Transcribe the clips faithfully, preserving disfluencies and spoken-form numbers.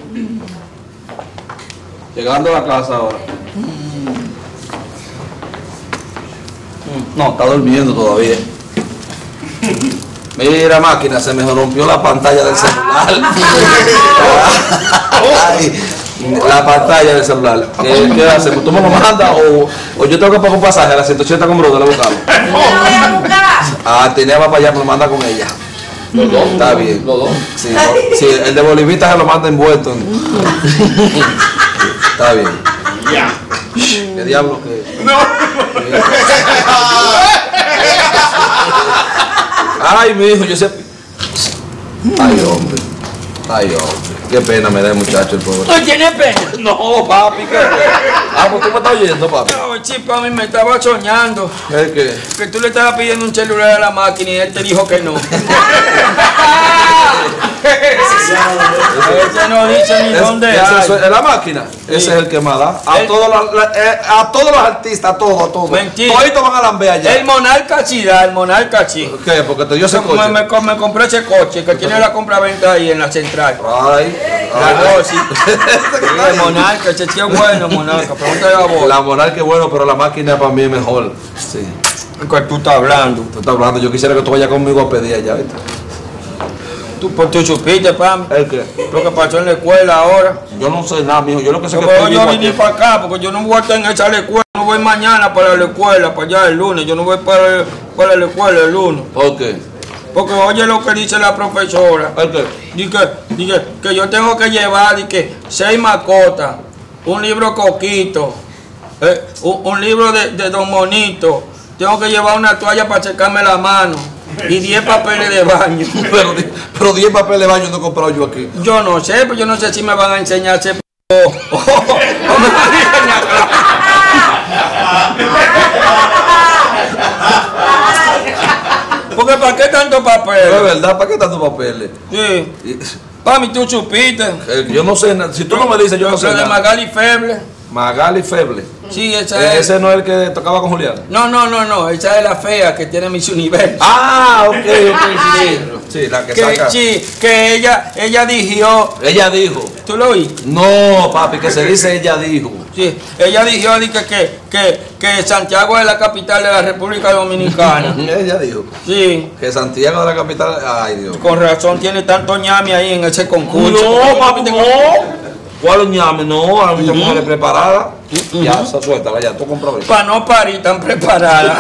Llegando a la casa ahora. No, está durmiendo todavía. Mira, máquina, se me rompió la pantalla del celular. Ay, la pantalla del celular. ¿Qué, qué hacemos? ¿Tú me lo mandas o, o yo tengo que pagar un pasaje a la ciento ochenta con Bruno a buscarlo? Ah, tenía para allá, me lo manda con ella. Los dos. Está bien. Los dos. Sí, no, sí, el de Bolivita se lo manda envuelto. Está bien. Ya. ¿Qué diablo que? No. Ay, mi hijo, yo sé. Ay, hombre. Ay, hombre. Qué pena me da el muchacho, el pobre. ¿No tiene pena? No, papi, ¿qué? Ah, pues tú me estás oyendo, papi. No, chico, a mí me estaba soñando. ¿Qué qué? Que tú le estabas pidiendo un celular a la máquina y él te dijo que no. Ese no dice ni dónde hay. Es la máquina. Sí. Ese es el que más da. A, el, todos, los, la, eh, a todos los artistas, a todos, a todos. Mentira. Toditos van a lamber allá. El monarca sí da, el monarca sí. ¿Qué? Porque te dio ese coche. Me, me, me compré ese coche que tiene la compra-venta ahí en la central. Ay. La Rosy. El monarca, ese tío es bueno, monarca. Pregúntale a vos. La monarca es bueno, pero la máquina para mí es mejor. Sí. ¿Qué tú estás hablando? Tú estás hablando. Yo quisiera que tú vayas conmigo a pedir allá, ¿viste? Tú, pues, tú supiste, Pam. ¿El qué? Lo que pasó en la escuela ahora. Yo no sé nada, mijo. Yo lo que sé yo que yo vine para acá porque yo no voy a estar en esa escuela. No voy mañana para la escuela, para allá el lunes. Yo no voy para, para la escuela el lunes. ¿Por qué? Porque oye lo que dice la profesora. ¿El qué? Dice, dice que yo tengo que llevar dice, seis mascotas, un libro Coquito, eh, un, un libro de, de Don Monito. Tengo que llevar una toalla para secarme la mano. Y diez papeles de baño. Pero, pero diez papeles de baño no he comprado yo aquí. Yo no sé, pues yo no sé si me van a enseñar a hacer p***. O, o, o me van a enseñar porque ¿para qué tanto papel? Es verdad, ¿para qué tanto papeles? Sí. Para mí tú supiste. Eh, yo no sé nada. Si tú no me dices, yo no sé nada. De Magali Feble. Magali Feble. Sí, esa eh, es. ¿Ese no es el que tocaba con Julián? No, no, no, no. Esa es la fea que tiene Miss Universo. Ah, ok, ok, sí. Sí, la que, que saca. Sí, que ella, ella dijo. Ella dijo. ¿Tú lo oíste? No, papi, que se dice ella dijo. Sí, ella dijo que, que, que, que Santiago es la capital de la República Dominicana. Ella dijo. Sí. Que Santiago es la capital. Ay, Dios. Con razón tiene tanto ñame ahí en ese concurso. No, papi, no. ¿Cuál ñame? No, a muchas mujeres preparadas. Uh-huh. Ya, suéltala, ya, tú compras. Para no parir tan preparada.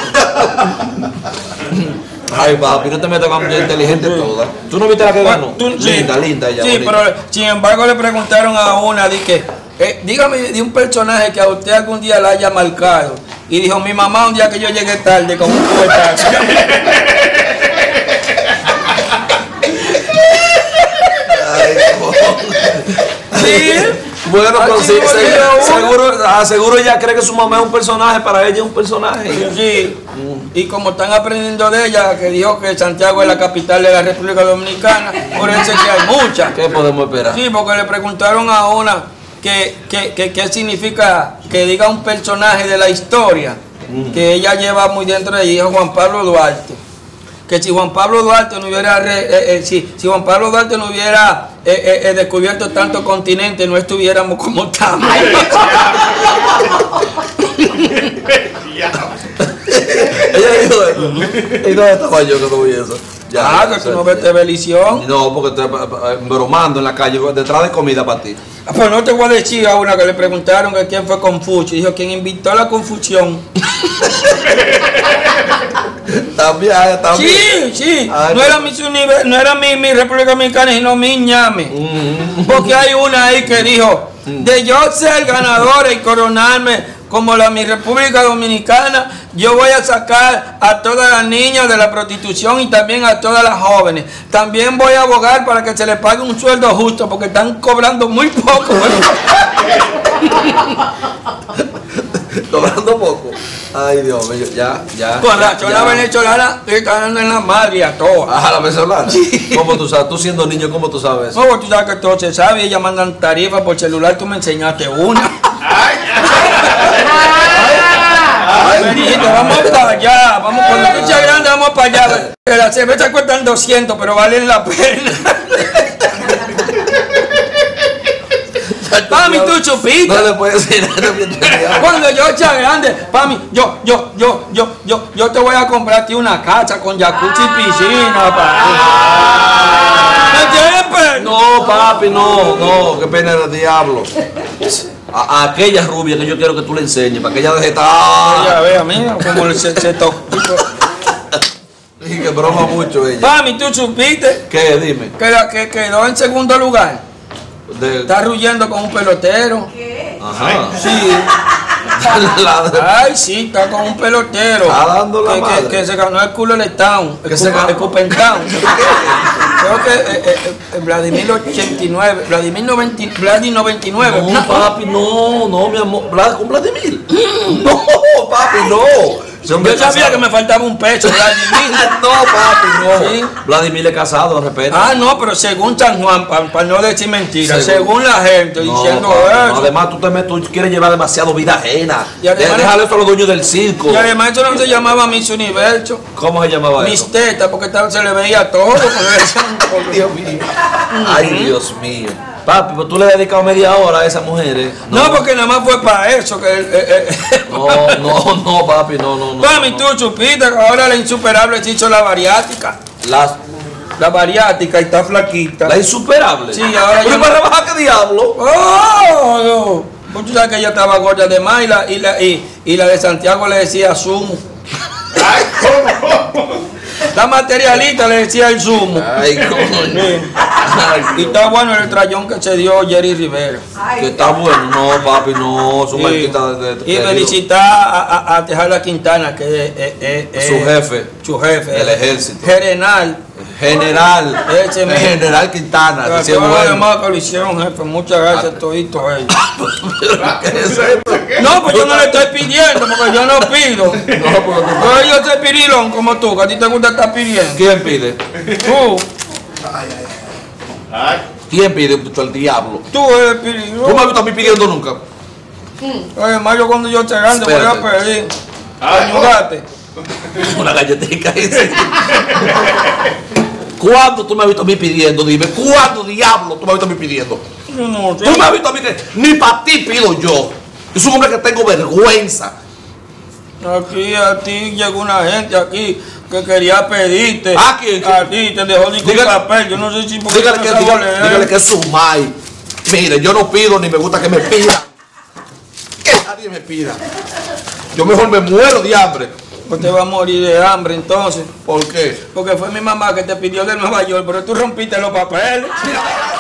Ay, papi, no te metas con mujer inteligente toda. ¿Tú no viste la que ganó? Tú, linda, sí, linda ella. Sí, bonita. Pero sin embargo le preguntaron a una, di que, eh, dígame de un personaje que a usted algún día la haya marcado. Y dijo, mi mamá un día que yo llegué tarde con un puertazo. Ay, sí. Bueno, pero sí, seguro, seguro, ah, seguro ella cree que su mamá es un personaje, para ella es un personaje. Sí, mm. Y como están aprendiendo de ella, que dijo que Santiago es la capital de la República Dominicana, por eso es que hay muchas. ¿Qué podemos esperar? Sí, porque le preguntaron a una que, que, que, qué significa que diga un personaje de la historia, mm. que ella lleva muy dentro de ella, Juan Pablo Duarte. Que si Juan Pablo Duarte no hubiera re, eh, eh, si, si Juan Pablo Duarte no hubiera eh, eh, descubierto tantos continentes, no estuviéramos como estamos. Ella dijo eso. ¿Y dónde estaba yo que no vi eso? Ya, ah, que tú no ves televisión. No, porque estoy bromando en la calle, detrás de comida para ti. Pues no te voy a decir a una que le preguntaron que quién fue Confucio. Dijo, ¿quién inventó la confusión? También, también. Sí, sí. Ay, no, era mi, no era mi, mi República Dominicana, sino mi ñame. Mm. Porque hay una ahí que dijo, mm. de yo ser ganadora y coronarme como la mi República Dominicana, yo voy a sacar a todas las niñas de la prostitución y también a todas las jóvenes. También voy a abogar para que se les pague un sueldo justo, porque están cobrando muy poco. Cobrando poco. Ay, Dios mío, ya, ya. Con la chola venezolana está dando en la madre a todas. Ah, la venezolana. Sí. ¿Cómo tú sabes? Tú siendo niño, ¿cómo tú sabes eso? No, tú sabes que todo se sabe. Ellas mandan tarifas por celular, tú me enseñaste una. Ay, ay, vamos para allá, vamos, cuando tú seas grande vamos para allá. La cerveza cuestan doscientos, pero valen la pena. Mami, tú supiste. No le puedes decir nada. Cuando yo sea grande, mami, yo, yo, yo, yo, yo, yo te voy a comprar a ti una casa con jacuzzi y piscina, papi. ¿Me tienes pena? No, papi, no, no, qué pena del diablo. A, a aquella rubia que yo quiero que tú le enseñes, para que ella deje estar. Ya vea, mira, como se, se tocó. Y que broma mucho ella. Mami, ¿tú supiste? ¿Qué? Dime. Que, la, que quedó en segundo lugar. De... Está ruyendo con un pelotero. ¿Qué? Ajá. Sí. La... Ay, sí, está con un pelotero. Está dando la que, madre. Que, que se ganó el culo del Town. Que El, se Cupa, ganó. el Cupentown. Creo que eh, eh, eh, Vladimir ochenta y nueve, Vladimir noventa, Vladimir noventa y nueve. No, No, papi, no, no, mi amor. Vlad, ¿con Vladimir? No, papi, no. Yo sabía que me faltaba un pecho, Vladimir. No, papi, no. Sí. Vladimir es casado, respeto. Ah, no, pero según San Juan, para pa no decir mentiras, Según- según la gente No, diciendo papi, no, eso. además, tú, te metes, tú quieres llevar demasiado vida ajena. Y además- Déjale eso a los dueños del circo. Y además eso no se llamaba Miss Universo, ¿Cómo se llamaba Miss eso? Teta, porque tal- se le veía todo. porque decían- Dios mío. Ay, Dios mío. Papi, pues tú le has dedicado media hora a esas mujeres. No, porque nada más fue para eso. Que, eh, eh, No, no, no, papi, no, no, no. Mami, no. tú supiste que ahora la insuperable se hizo la bariátrica. La, La bariátrica y está flaquita. la insuperable. Sí, ahora Pero yo- para rebajar, ¿qué diablo? ¡Oh! No. Pues tú sabes que ella estaba gorda de más y la, y la, y, y la de Santiago le decía zumo. Ay, ¿cómo? La materialista le decía el zumo. Ay, coño. Sí. Ay, Y está bueno el trayón que se dio Jerry Rivera. que está bueno. No, papi, no. Su Sí. maldita de, de- Y de- felicitar a, a, a Tejada Quintana, que es, es- es- es Su jefe. Su jefe. Del ejército. General. General. Ese mismo. General Quintana. Que sí es Gracias bueno. además que lo hicieron, jefe. Muchas gracias a toditos ellos. ¿Qué es esto? No, pues yo no le estoy pidiendo, porque yo no pido. No, pero tú- Pero yo soy pirilón como tú, que a ti te gusta estar pidiendo. ¿Quién pide? Tú, Ay, ¿Quién pide? Puto, el diablo. tú eres ¿Tú me has pirilón. visto a mí pidiendo nunca? Además, yo cuando yo esté grande voy a Espérate. pedir. Ay, Ayúdate. Una galletita ahí. Sí. ¿Cuándo tú me has visto a mí pidiendo? Dime, ¿cuándo diablo tú me has visto a mí pidiendo? Yo no sé. Tú me has visto a mí que ni para ti pido yo. Yo soy un hombre que tengo vergüenza. Aquí a ti llegó una gente aquí que quería pedirte. ¿A quién? A ti, te dejó ni con Dígale- papel. Yo no sé si porque Dígale no que, sabe dígale, leer. dígale que es su mai. Mire, yo no pido ni me gusta que me pidan. Que nadie me pida. Yo mejor me muero de hambre. Pues te va a morir de hambre entonces. ¿Por qué? Porque fue mi mamá que te pidió de Nueva York, pero tú rompiste los papeles. Mira,